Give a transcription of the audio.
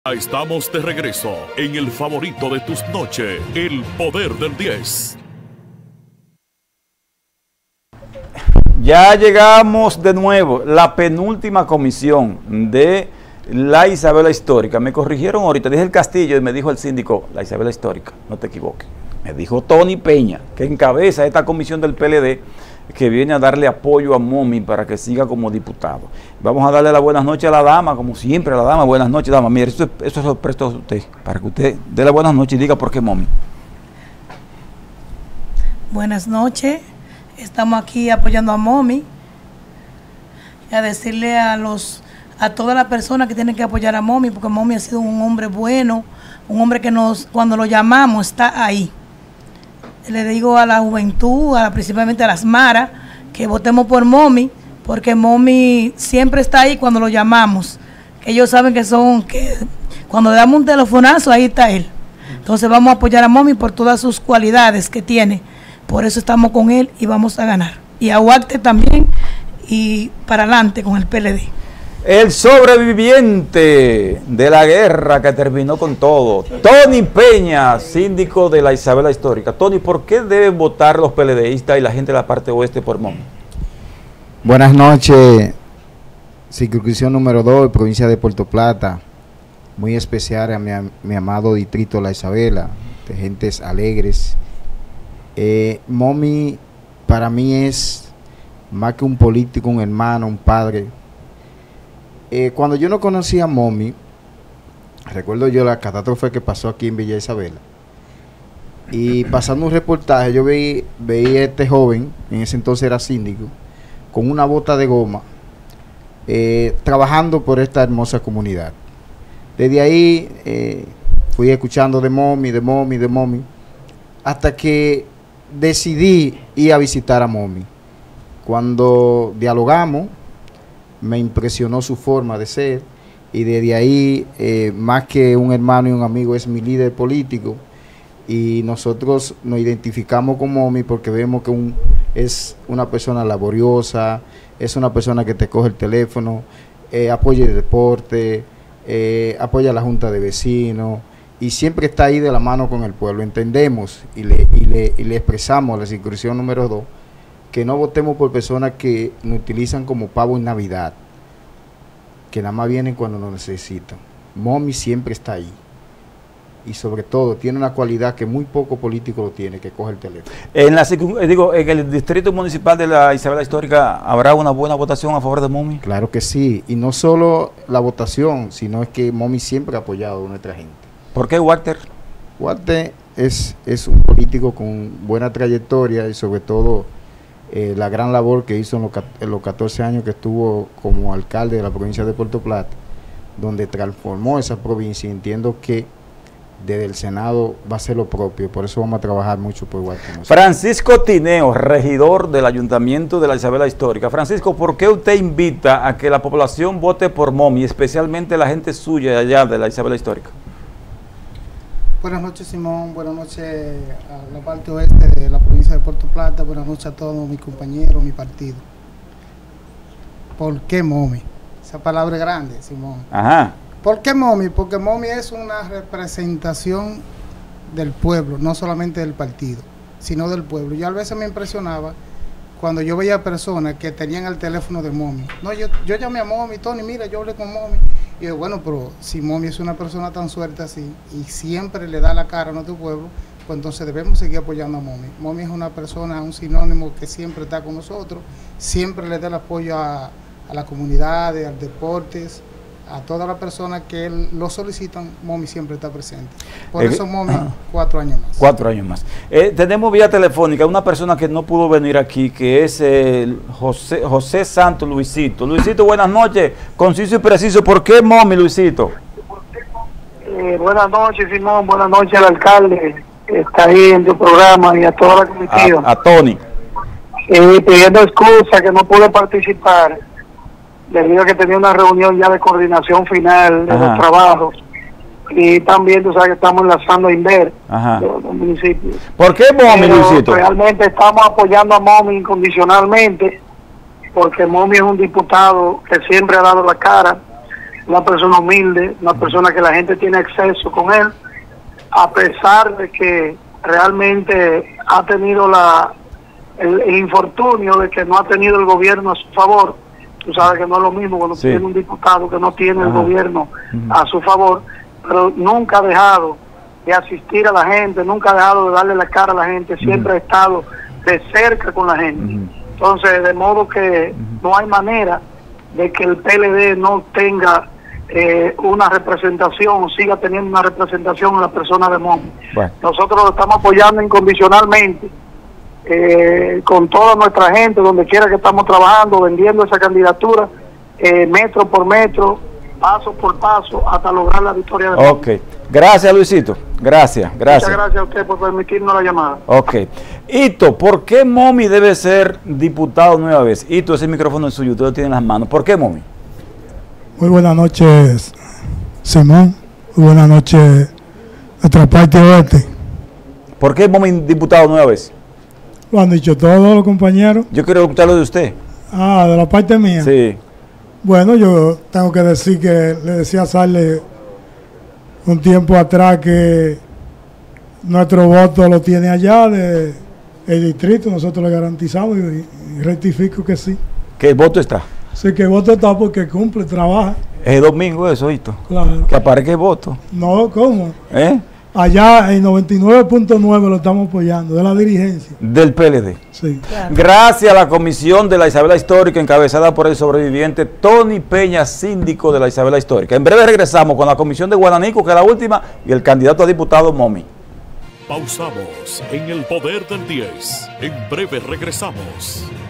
Estamos de regreso en el favorito de tus noches, El Poder del 10. Ya llegamos de nuevo, la penúltima comisión de la Isabela Histórica. Me corrigieron ahorita, dije el Castillo y me dijo el síndico, la Isabela Histórica, no te equivoques. Me dijo Tony Peña, que encabeza esta comisión del PLD, que viene a darle apoyo a Momi para que siga como diputado. Vamos a darle las buenas noches a la dama, como siempre a la dama. Buenas noches, dama. Mire, eso se lo presto a usted, para que usted dé las buenas noches y diga por qué Momi. Buenas noches, estamos aquí apoyando a Momi y a decirle a todas las personas que tienen que apoyar a Momi, porque Momi ha sido un hombre bueno, un hombre que cuando lo llamamos está ahí. Le digo a la juventud, principalmente a las maras, que votemos por Momi, porque Momi siempre está ahí cuando lo llamamos. Que ellos saben que cuando le damos un telefonazo, ahí está él. Entonces vamos a apoyar a Momi por todas sus cualidades que tiene. Por eso estamos con él y vamos a ganar. Y a Huarte también, y para adelante con el PLD. El sobreviviente de la guerra que terminó con todo, Tony Peña, síndico de la Isabela Histórica. Tony, ¿por qué deben votar los PLDistas y la gente de la parte oeste por Momi? Buenas noches, circunscripción número 2, provincia de Puerto Plata. Muy especial a mi amado distrito La Isabela, de gentes alegres. Momi para mí es más que un político, un hermano, un padre. Cuando yo no conocía a Momi, recuerdo yo la catástrofe que pasó aquí en Villa Isabela, y pasando un reportaje yo veía a este joven, en ese entonces era síndico, con una bota de goma, trabajando por esta hermosa comunidad. Desde ahí fui escuchando de Momi, hasta que decidí ir a visitar a Momi. Cuando dialogamos, me impresionó su forma de ser, y desde ahí, más que un hermano y un amigo, es mi líder político, y nosotros nos identificamos con Momi porque vemos que es una persona laboriosa, es una persona que te coge el teléfono, apoya el deporte, apoya a la junta de vecinos, y siempre está ahí de la mano con el pueblo. Entendemos y le expresamos a la circunscripción número 2 que no votemos por personas que nos utilizan como pavo en Navidad, que nada más vienen cuando nos necesitan. Momi siempre está ahí, y sobre todo tiene una cualidad que muy poco político lo tiene, que coge el teléfono. En el distrito municipal de la Isabela Histórica, ¿habrá una buena votación a favor de Momi? Claro que sí, y no solo la votación, sino es que Momi siempre ha apoyado a nuestra gente. ¿Por qué Walter? Walter es un político con buena trayectoria, y sobre todo la gran labor que hizo en los 14 años que estuvo como alcalde de la provincia de Puerto Plata, donde transformó esa provincia, y entiendo que desde el Senado va a ser lo propio. Por eso vamos a trabajar mucho por Walter. Francisco Tineo, regidor del Ayuntamiento de la Isabela Histórica. Francisco, ¿por qué usted invita a que la población vote por Momi, especialmente la gente suya allá de la Isabela Histórica? Buenas noches, Simón. Buenas noches a la parte oeste de la provincia de Puerto Plata. Buenas noches a todos mis compañeros, mi partido. ¿Por qué Momi? Esa palabra es grande, Simón. Ajá. ¿Por qué Momi? Porque Momi es una representación del pueblo, no solamente del partido, sino del pueblo. Yo a veces me impresionaba cuando yo veía personas que tenían el teléfono de Momi. No, yo llamé a Momi, Tony, mira, yo hablé con Momi. Y yo, bueno, pero si Momi es una persona tan suelta así y siempre le da la cara a nuestro pueblo, pues entonces debemos seguir apoyando a Momi. Momi es una persona, un sinónimo que siempre está con nosotros, siempre le da el apoyo a la comunidad, al deportes, a todas las personas que él lo solicitan. Momi siempre está presente. Por eso Momi, 4 años más. 4 años más. Tenemos vía telefónica una persona que no pudo venir aquí, que es José Santos Luisito. Luisito, buenas noches. Conciso y preciso, ¿por qué Momi, Luisito? Buenas noches, Simón. Buenas noches al alcalde que está ahí en tu programa, y a toda la comitiva. A Tony. Pidiendo excusa que no pude participar, debido a que tenía una reunión ya de coordinación final de los trabajos, y también tú sabes que estamos enlazando a Inver de los municipios. ¿Por qué Momi, Luisito? Realmente estamos apoyando a Momi incondicionalmente, porque Momi es un diputado que siempre ha dado la cara, una persona humilde, una persona que la gente tiene acceso con él, a pesar de que realmente ha tenido el infortunio de que no ha tenido el gobierno a su favor. Tú sabes que no es lo mismo cuando Sí. tiene un diputado que no tiene el Ajá. gobierno a su favor, pero nunca ha dejado de asistir a la gente, nunca ha dejado de darle la cara a la gente, siempre ha estado de cerca con la gente. Entonces, de modo que no hay manera de que el PLD no tenga una representación, siga teniendo una representación en la persona de Momi. Bueno. Nosotros lo estamos apoyando incondicionalmente, con toda nuestra gente, donde quiera que estamos trabajando, vendiendo esa candidatura, metro por metro, paso por paso, hasta lograr la victoria de Momi. Ok. Gracias, Luisito. Gracias, gracias. Muchas gracias a usted por permitirnos la llamada. Ok. Hito, ¿por qué Momi debe ser diputado nueva vez? Hito, ese micrófono es suyo, usted lo tiene en las manos. ¿Por qué Momi? Muy buenas noches, Simón. Muy buenas noches, nuestra parte oeste. ¿Por qué Momi diputado nueva vez? Lo han dicho todos los compañeros. Yo quiero escucharlo de usted. Ah, de la parte mía. Sí. Bueno, yo tengo que decir que le decía a Sarle un tiempo atrás que nuestro voto lo tiene allá de el distrito, nosotros le garantizamos y rectifico que sí. ¿Que el voto está? Sí, que el voto está porque cumple, trabaja. Es el domingo eso, Hito. Claro. Que aparezca el voto. No, ¿cómo? ¿Eh? Allá en 99.9 lo estamos apoyando, de la dirigencia. Del PLD. Sí. Gracias a la comisión de la Isabela Histórica encabezada por el sobreviviente Tony Peña, síndico de la Isabela Histórica. En breve regresamos con la comisión de Guananico, que es la última, y el candidato a diputado Momi. Pausamos en el poder del 10. En breve regresamos.